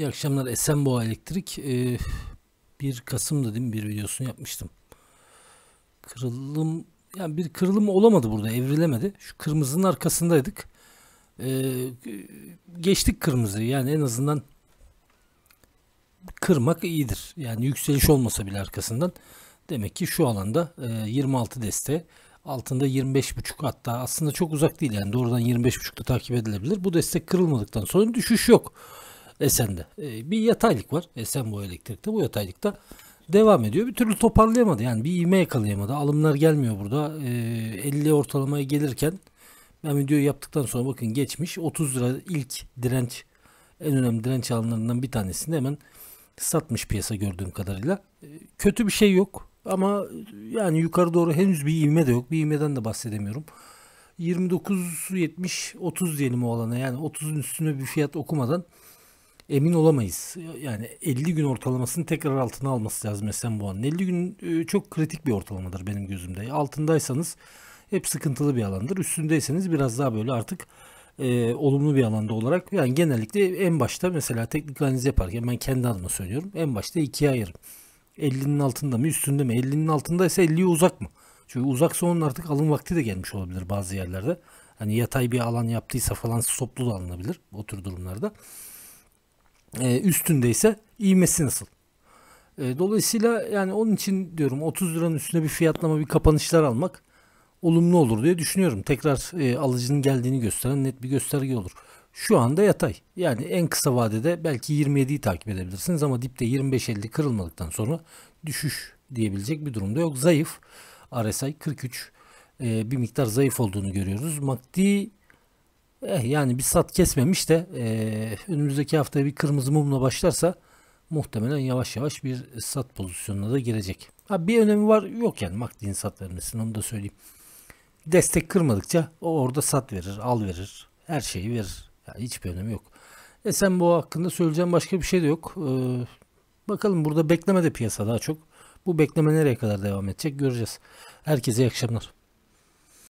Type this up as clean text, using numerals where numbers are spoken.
İyi akşamlar. Esenboğa Elektrik. 1 Kasım'da değil mi bir videosunu yapmıştım. Kırılım, yani bir kırılım olamadı burada, evrilemedi. Şu kırmızının arkasındaydık. Geçtik kırmızıyı, yani en azından kırmak iyidir. Yani yükseliş olmasa bile arkasından. Demek ki şu alanda 26 deste, altında 25.5, hatta aslında çok uzak değil, yani doğrudan 25.5'da takip edilebilir. Bu destek kırılmadıktan sonra düşüş yok Esen'de. Bir yataylık var Esenboğa Elektrik'te. Bu yataylıkta devam ediyor. Bir türlü toparlayamadı. Yani bir ivme yakalayamadı. Alımlar gelmiyor burada. 50 ortalamaya gelirken ben videoyu yaptıktan sonra bakın geçmiş. 30 lira ilk direnç, en önemli direnç alanlarından bir tanesini hemen satmış piyasa gördüğüm kadarıyla. Kötü bir şey yok. Ama yani yukarı doğru henüz bir ivme de yok. Bir ivmeden de bahsedemiyorum. 29.70 30 diyelim o alana. Yani 30'un üstüne bir fiyat okumadan emin olamayız. Yani 50 gün ortalamasını tekrar altına alması lazım Esenboğa'nın. 50 gün çok kritik bir ortalamadır benim gözümde. Altındaysanız hep sıkıntılı bir alandır. Üstündeyseniz biraz daha böyle artık olumlu bir alanda olarak, yani genellikle en başta mesela teknik analiz yaparken ben kendi adıma söylüyorum. En başta ikiye ayırırım. 50'nin altında mı üstünde mi? 50'nin altındaysa 50'ye uzak mı? Çünkü uzaksa onun artık alım vakti de gelmiş olabilir bazı yerlerde. Hani yatay bir alan yaptıysa falan stoplu da alınabilir o tür durumlarda. Üstündeyse ivmesi nasıl? Dolayısıyla yani onun için diyorum 30 liranın üstüne bir fiyatlama, bir kapanışlar almak olumlu olur diye düşünüyorum. Tekrar alıcının geldiğini gösteren net bir gösterge olur. Şu anda yatay. Yani en kısa vadede belki 27'yi takip edebilirsiniz ama dipte 25-50 kırılmadıktan sonra düşüş diyebilecek bir durumda yok. Zayıf. RSI 43. Bir miktar zayıf olduğunu görüyoruz. MACD yani bir sat kesmemiş de önümüzdeki hafta bir kırmızı mumla başlarsa muhtemelen yavaş yavaş bir sat pozisyonuna da girecek. Ha, bir önemi var yok yani MACD'nin sat vermesinin, onu da söyleyeyim. Destek kırmadıkça o orada sat verir, al verir, her şeyi verir. Yani hiçbir önemi yok. Esenboğa hakkında söyleyeceğim başka bir şey de yok. Bakalım, burada bekleme de piyasa daha çok. Bu bekleme nereye kadar devam edecek göreceğiz. Herkese iyi akşamlar.